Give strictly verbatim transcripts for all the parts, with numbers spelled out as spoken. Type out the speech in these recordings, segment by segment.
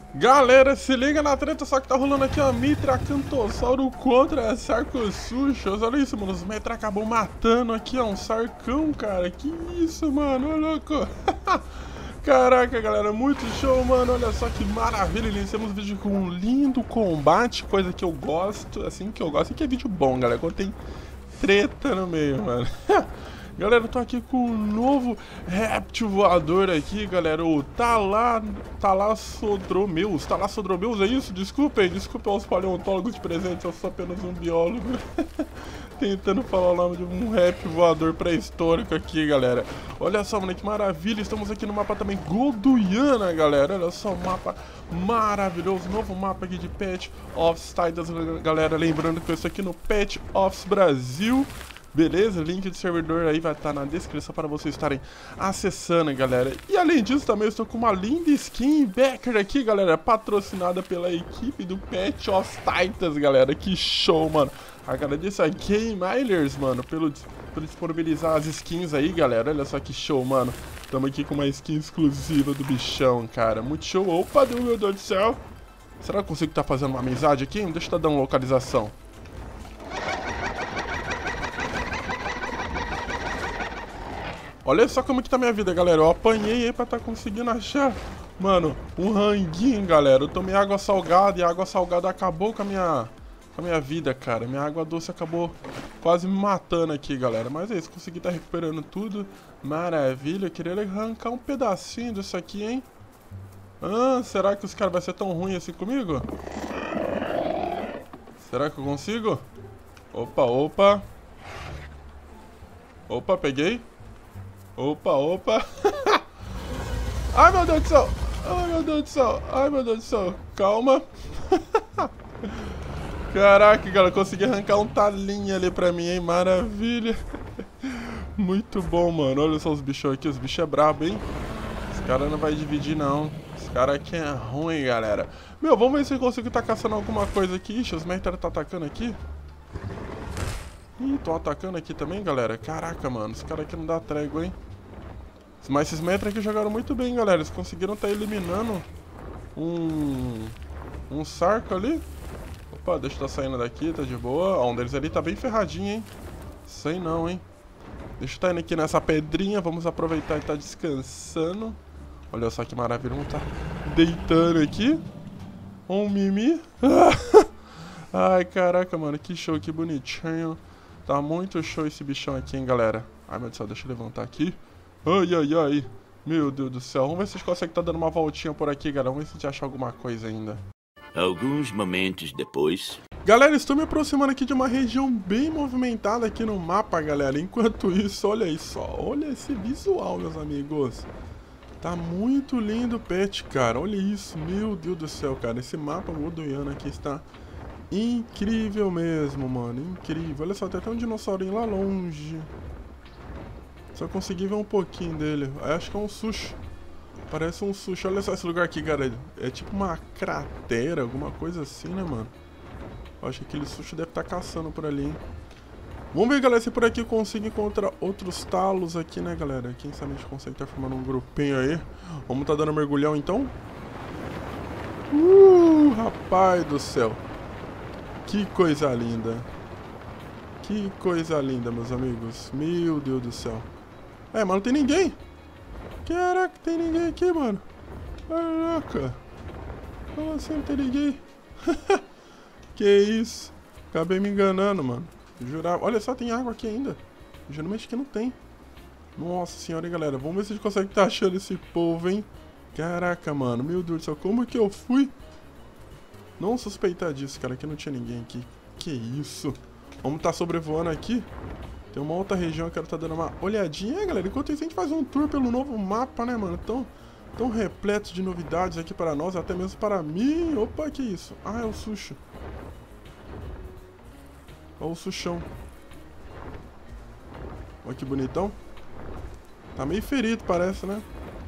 Galera, se liga na treta, só que tá rolando aqui a Mitra Cantossauro contra Sarcosuchos. Olha isso, mano, os Mitra acabou matando aqui, ó, um Sarcão, cara. Que isso, mano, olha louco. Caraca, galera, muito show, mano. Olha só que maravilha. Iniciamos o vídeo com um lindo combate, coisa que eu gosto, assim que eu gosto. E que é vídeo bom, galera, quando tem treta no meio, mano. Galera, eu tô aqui com um novo réptil voador aqui, galera. O Tala... Talassodromeus. Talassodromeus, é isso? Desculpem, desculpem aos paleontólogos de presente, eu sou apenas um biólogo. Tentando falar o nome de um réptil voador pré-histórico aqui, galera. Olha só, mano, que maravilha. Estamos aqui no mapa também Golduiana, galera. Olha só, um mapa maravilhoso. Novo mapa aqui de Pet Office Titans, galera. Lembrando que eu estou aqui no Pet Office Brasil. Beleza? Link de servidor aí vai estar na descrição para vocês estarem acessando, galera. E além disso, também eu estou com uma linda skin Becker aqui, galera, patrocinada pela equipe do Pet of Titans, galera. Que show, mano. Agradeço a Game Milers, mano, pelo, por disponibilizar as skins aí, galera. Olha só que show, mano. Estamos aqui com uma skin exclusiva do bichão, cara. Muito show. Opa, meu Deus do céu. Será que eu consigo estar fazendo uma amizade aqui? Deixa eu estar dando localização. Olha só como que tá minha vida, galera. Eu apanhei aí pra tá conseguindo achar, mano, um ranguinho, galera. Eu tomei água salgada e a água salgada acabou com a minha, com a minha vida, cara. Minha água doce acabou quase me matando aqui, galera. Mas é isso, consegui tá recuperando tudo. Maravilha. Eu queria arrancar um pedacinho disso aqui, hein? Ah, será que os caras vão ser tão ruins assim comigo? Será que eu consigo? Opa, opa. Opa, peguei. Opa, opa. Ai, meu Deus do céu. Ai, meu Deus do céu. Ai, meu Deus do céu. Calma. Caraca, galera. Consegui arrancar um talinho ali pra mim, hein? Maravilha. Muito bom, mano. Olha só os bichos aqui. Os bichos é brabo, hein? Esse cara não vai dividir, não. Esse cara aqui é ruim, galera. Meu, vamos ver se eu consigo tá caçando alguma coisa aqui. Ixi, os Mitra tá atacando aqui. Ih, tô atacando aqui também, galera. Caraca, mano. Esse cara aqui não dá trégua, hein? Mas esses Mitra aqui jogaram muito bem, galera. Eles conseguiram estar tá eliminando um... Um Sarco ali. Opa, deixa eu tá saindo daqui, tá de boa. Ó, um deles ali tá bem ferradinho, hein? Sei não, hein? Deixa eu tá indo aqui nessa pedrinha. Vamos aproveitar e tá descansando. Olha só que maravilha. Vamos tá deitando aqui. Um mimi. Ai, caraca, mano. Que show, que bonitinho. Tá muito show esse bichão aqui, hein, galera. Ai, meu Deus do céu, deixa eu levantar aqui. Ai, ai, ai. Meu Deus do céu. Vamos ver se a gente consegue estar tá dando uma voltinha por aqui, galera. Vamos ver se a gente acha alguma coisa ainda. Alguns momentos depois... Galera, estou me aproximando aqui de uma região bem movimentada aqui no mapa, galera. Enquanto isso, olha isso, ó. Olha esse visual, meus amigos. Tá muito lindo o pet, cara. Olha isso. Meu Deus do céu, cara. Esse mapa Golduiana aqui está incrível mesmo, mano. Incrível. Olha só, tem até um dinossaurinho lá longe. Só consegui ver um pouquinho dele. Acho que é um sushi. Parece um sushi. Olha só esse lugar aqui, galera. É tipo uma cratera, alguma coisa assim, né, mano? Acho que aquele sushi deve estar caçando por ali, hein? Vamos ver, galera, se por aqui eu consigo encontrar outros talos aqui, né, galera? Quem sabe a gente consegue estar formando um grupinho aí. Vamos tá dando mergulhão, então? Uh, rapaz do céu. Que coisa linda. Que coisa linda, meus amigos. Meu Deus do céu. É, mas não tem ninguém. Caraca, tem ninguém aqui, mano. Caraca. Como assim não tem ninguém? Que isso? Acabei me enganando, mano. Jurava. Olha só, tem água aqui ainda. Geralmente que não tem. Nossa senhora, hein, galera. Vamos ver se a gente consegue estar achando esse povo, hein. Caraca, mano. Meu Deus do céu. Como que eu fui não suspeitar disso, cara? Que não tinha ninguém aqui. Que isso? Vamos estar sobrevoando aqui. Tem uma outra região que eu quero estar dando uma olhadinha, galera. Enquanto isso, a gente faz um tour pelo novo mapa, né, mano? Tão, tão repleto de novidades aqui para nós, até mesmo para mim. Opa, que isso? Ah, é o sushi. Olha o sushão. Olha que bonitão. Tá meio ferido, parece, né?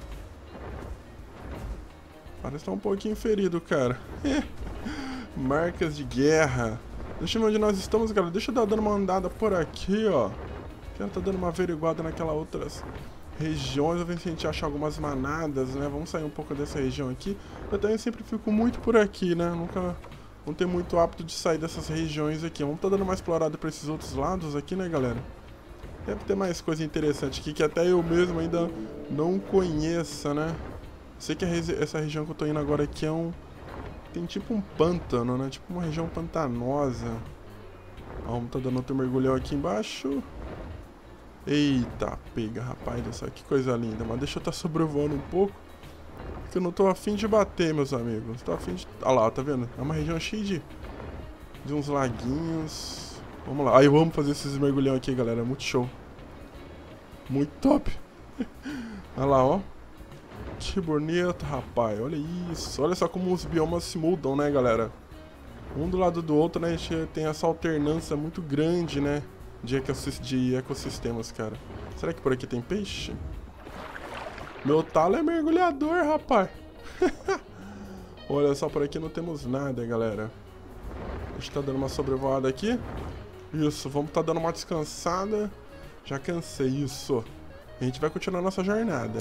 Parece que tá um pouquinho ferido, cara. Marcas de guerra. Deixa eu ver onde nós estamos, galera. Deixa eu dar dando uma andada por aqui, ó. Quero tá dando uma averiguada naquela outras regiões, vamos ver se a gente acha algumas manadas, né? Vamos sair um pouco dessa região aqui. Eu também sempre fico muito por aqui, né? Nunca não tenho muito hábito de sair dessas regiões aqui. Vamos estar dando uma explorada para esses outros lados aqui, né, galera? Deve ter mais coisa interessante aqui que até eu mesmo ainda não conheça, né? Sei que essa região que eu tô indo agora aqui é um... tem tipo um pântano, né? Tipo uma região pantanosa. Ó, vamos tá dando outro mergulhão aqui embaixo. Eita, pega, rapaz do céu, que coisa linda. Mas deixa eu estar tá sobrevoando um pouco, porque eu não tô afim de bater, meus amigos. Tô afim de... olha lá, tá vendo? É uma região cheia de... de uns laguinhos. Vamos lá. Aí vamos fazer esses mergulhão aqui, galera. Muito show. Muito top. Olha lá, ó. Que bonito, rapaz. Olha isso. Olha só como os biomas se mudam, né, galera? Um do lado do outro, né? A gente tem essa alternância muito grande, né? De, ecosist de ecossistemas, cara. Será que por aqui tem peixe? Meu talo é mergulhador, rapaz. Olha só, por aqui não temos nada, galera. A gente tá dando uma sobrevoada aqui. Isso, vamos tá dando uma descansada. Já cansei, isso. A gente vai continuar nossa jornada.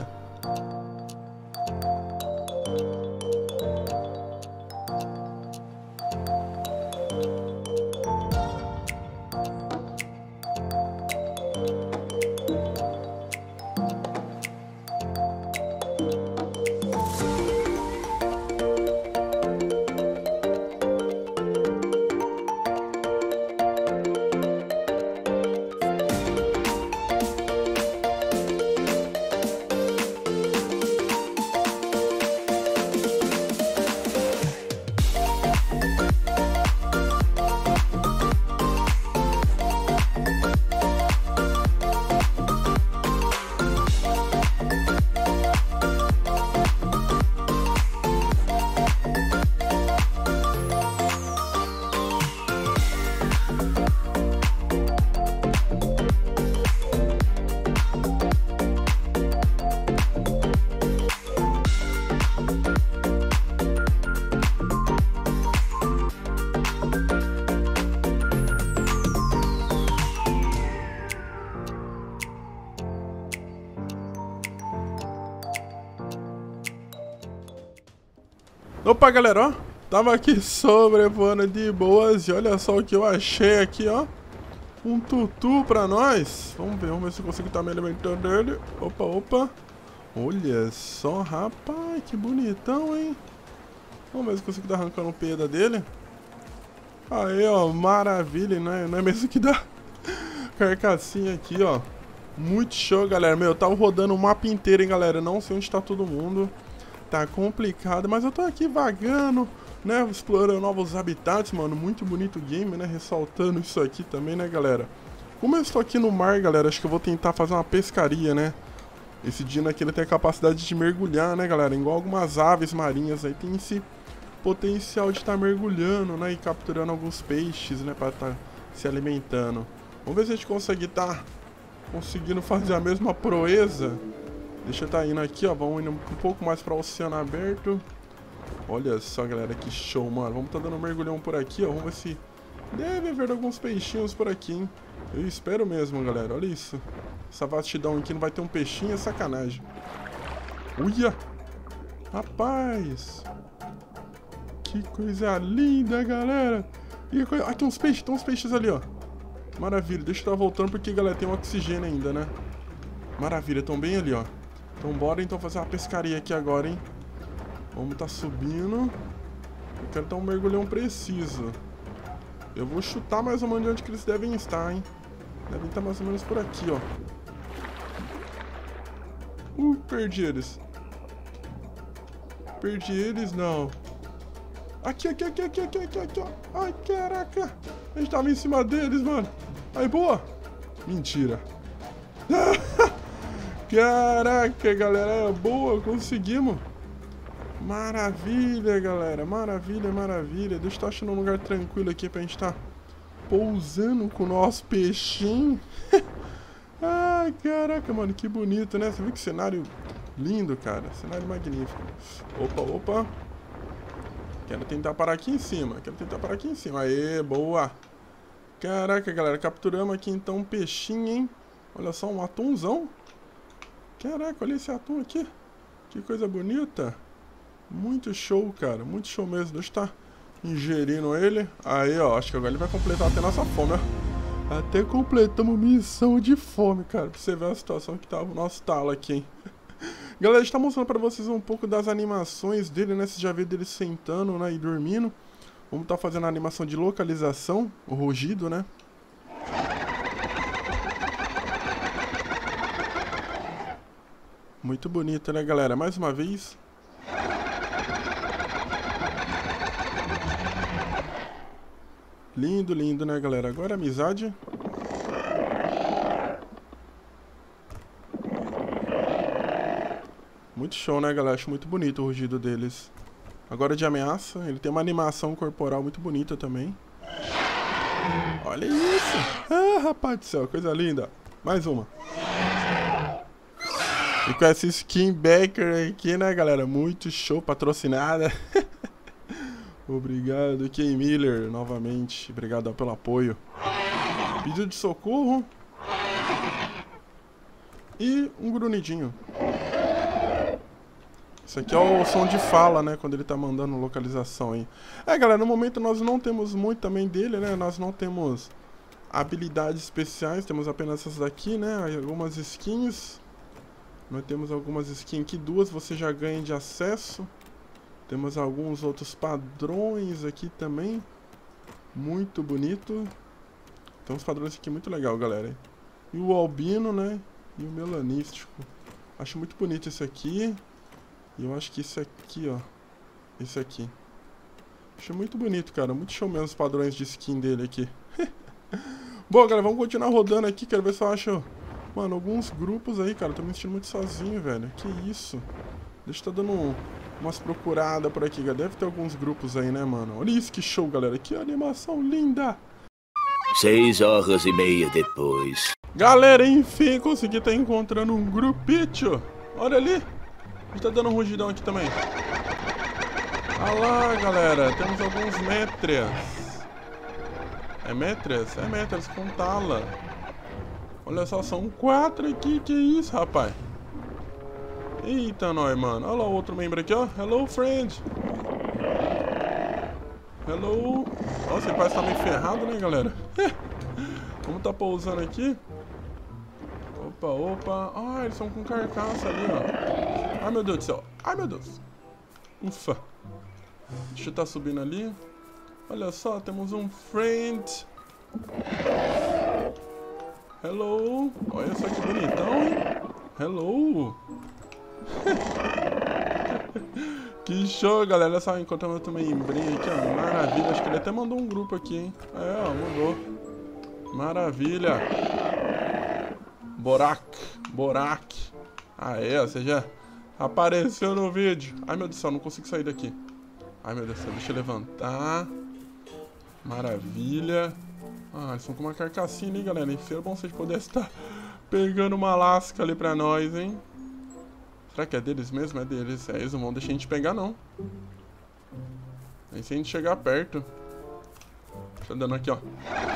Opa, galera, ó, tava aqui sobrevoando de boas e olha só o que eu achei aqui, ó. Um tutu pra nós. Vamos ver, vamos ver se eu consigo estar me alimentando dele. Opa, opa. Olha só, rapaz, que bonitão, hein. Vamos ver se eu consigo estar arrancando um peda dele. Aí, ó, maravilha, né? Não é mesmo que dá carcassinha aqui, ó. Muito show, galera. Meu, eu tava rodando o mapa inteiro, hein, galera. Não sei onde tá todo mundo. Tá complicado, mas eu tô aqui vagando, né, explorando novos habitats, mano, muito bonito o game, né, ressaltando isso aqui também, né, galera. Como eu estou aqui no mar, galera, acho que eu vou tentar fazer uma pescaria, né. Esse Dino aqui, ele tem a capacidade de mergulhar, né, galera, igual algumas aves marinhas aí, tem esse potencial de estar tá mergulhando, né, e capturando alguns peixes, né, pra estar tá se alimentando. Vamos ver se a gente consegue estar tá conseguindo fazer a mesma proeza. Deixa eu estar indo aqui, ó, vamos indo um pouco mais para o oceano aberto. Olha só, galera, que show, mano. Vamos estar dando um mergulhão por aqui, ó, vamos ver se deve haver alguns peixinhos por aqui, hein. Eu espero mesmo, galera, olha isso. Essa vastidão aqui não vai ter um peixinho, é sacanagem. Uia! Rapaz! Que coisa linda, galera! E aqui ah, tem uns peixes, tem uns peixes ali, ó. Maravilha, deixa eu estar voltando porque, galera, tem um oxigênio ainda, né. Maravilha, estão bem ali, ó. Então bora então fazer uma pescaria aqui agora, hein. Vamos tá subindo. Eu quero dar um mergulhão preciso. Eu vou chutar mais ou menos de onde que eles devem estar, hein. Devem estar mais ou menos por aqui, ó. Uh, perdi eles. Perdi eles, não. Aqui, aqui, aqui, aqui, aqui, aqui, aqui, ó. Ai, caraca. A gente tava em cima deles, mano. Aí, boa. Mentira. Caraca, galera, boa, conseguimos. Maravilha, galera, maravilha, maravilha. Deixa eu estar achando um lugar tranquilo aqui pra gente estar pousando com o nosso peixinho. Ai, caraca, mano, que bonito, né? Você viu que cenário lindo, cara, cenário magnífico. Opa, opa. Quero tentar parar aqui em cima, quero tentar parar aqui em cima. Aê, boa. Caraca, galera, capturamos aqui então um peixinho, hein? Olha só, um atumzão. Caraca, olha esse atum aqui. Que coisa bonita. Muito show, cara. Muito show mesmo. Deixa eu estar ingerindo ele. Aí, ó. Acho que agora ele vai completar até nossa fome, ó. Até completamos missão de fome, cara. Pra você ver a situação que tá o nosso talo aqui, hein. Galera, a gente tá mostrando pra vocês um pouco das animações dele, né? Vocês já viram dele sentando, né? E dormindo. Vamos tá fazendo a animação de localização. O rugido, né? Muito bonito, né, galera? Mais uma vez. Lindo, lindo, né, galera? Agora amizade. Muito show, né, galera? Acho muito bonito o rugido deles. Agora de ameaça. Ele tem uma animação corporal muito bonita também. Olha isso! Ah, rapaz do céu, coisa linda. Mais uma. E com essa skin Baker aqui, né, galera? Muito show, patrocinada. Obrigado, Ken Miller, novamente. Obrigado pelo apoio. Pedido de socorro. E um grunidinho. Isso aqui é o som de fala, né? Quando ele tá mandando localização aí. É, galera, no momento nós não temos muito também dele, né? Nós não temos habilidades especiais. Temos apenas essas daqui, né? Algumas skins. Nós temos algumas skins aqui. Duas você já ganha de acesso. Temos alguns outros padrões aqui também. Muito bonito. Tem uns padrões aqui muito legal, galera. E o albino, né? E o melanístico. Acho muito bonito esse aqui. E eu acho que esse aqui, ó. Esse aqui. Acho muito bonito, cara. Muito show mesmo os padrões de skin dele aqui. Bom, galera, vamos continuar rodando aqui. Quero ver se eu acho, mano, alguns grupos aí, cara. Eu tô me sentindo muito sozinho, velho. Que isso? Deixa eu tá dando um, umas procuradas por aqui, galera. Deve ter alguns grupos aí, né, mano? Olha isso, que show, galera. Que animação linda. Seis horas e meia depois. Galera, enfim, consegui estar encontrando um grupito. Olha ali. A gente tá dando um rugidão aqui também. Olha lá, galera. Temos alguns métrias. É métrias? É métrias com tala. Olha só, são quatro aqui. Que isso, rapaz? Eita, nós, mano. Olha lá o outro membro aqui, ó. Hello, friend. Hello. Nossa, ele parece que tá meio ferrado, né, galera? Vamos tá pousando aqui. Opa, opa. Ah, eles são com carcaça ali, ó. Ai, meu Deus do céu. Ai, meu Deus. Ufa. Deixa eu tá subindo ali. Olha só, temos um friend. Hello. Olha só que bonitão, hein? Hello. Que show, galera. Olha só, encontramos outro membrinho aqui, ó. Maravilha. Acho que ele até mandou um grupo aqui, hein? É, ó, mandou. Maravilha. Borak. Borak. Aê, ó, você já apareceu no vídeo. Ai, meu Deus do céu, não consigo sair daqui. Ai, meu Deus do céu, deixa eu levantar. Maravilha. Ah, eles estão com uma carcassinha ali, galera. Seria bom se vocês pudessem estar pegando uma lasca ali pra nós, hein? Será que é deles mesmo? É deles. É, eles não vão deixar a gente pegar, não. Nem se a gente chegar perto. Deixa eu dando aqui, ó.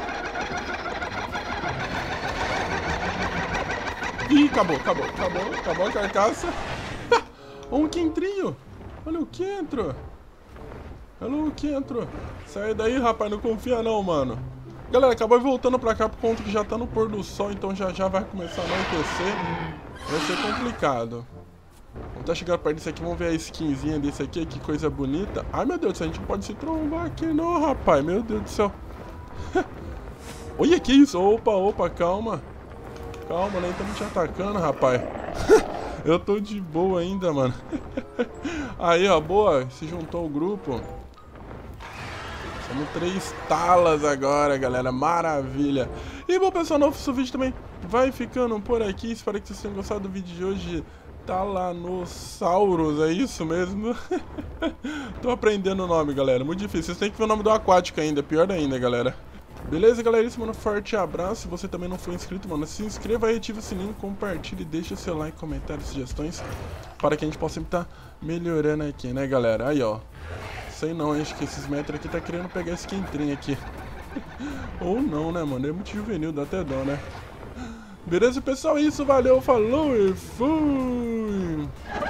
Ih, acabou, acabou, acabou, acabou a carcaça. Um quentrinho. Olha o quentro. Olha o quentro. Sai daí, rapaz, não confia não, mano. Galera, acabou voltando pra cá por conta que já tá no pôr do sol, então já já vai começar a anoitecer. Vai ser complicado. Vamos tá chegando perto disso aqui, vamos ver a skinzinha desse aqui, que coisa bonita. Ai, meu Deus do céu, a gente não pode se trombar aqui não, rapaz, meu Deus do céu. Olha que isso, opa, opa, calma. Calma, nem estamos te atacando, rapaz. Eu tô de boa ainda, mano. Aí, ó, boa, se juntou o grupo. Somos três talas agora, galera, maravilha. E bom, pessoal, nosso vídeo também vai ficando por aqui. Espero que vocês tenham gostado do vídeo de hoje. Talanossauros, é isso mesmo? Tô aprendendo o nome, galera, muito difícil. Vocês têm que ver o nome do aquático ainda, pior ainda, galera. Beleza, galerinha? Mano, forte abraço. Se você também não for inscrito, mano, se inscreva aí, ative o sininho, compartilhe, deixa o seu like, comentários, sugestões, para que a gente possa sempre estar melhorando aqui, né, galera? Aí, ó. Sei não, acho que esses metros aqui tá querendo pegar esse quentrinho aqui. Ou não, né, mano? É muito juvenil, dá até dó, né? Beleza, pessoal? É isso, valeu, falou e fui!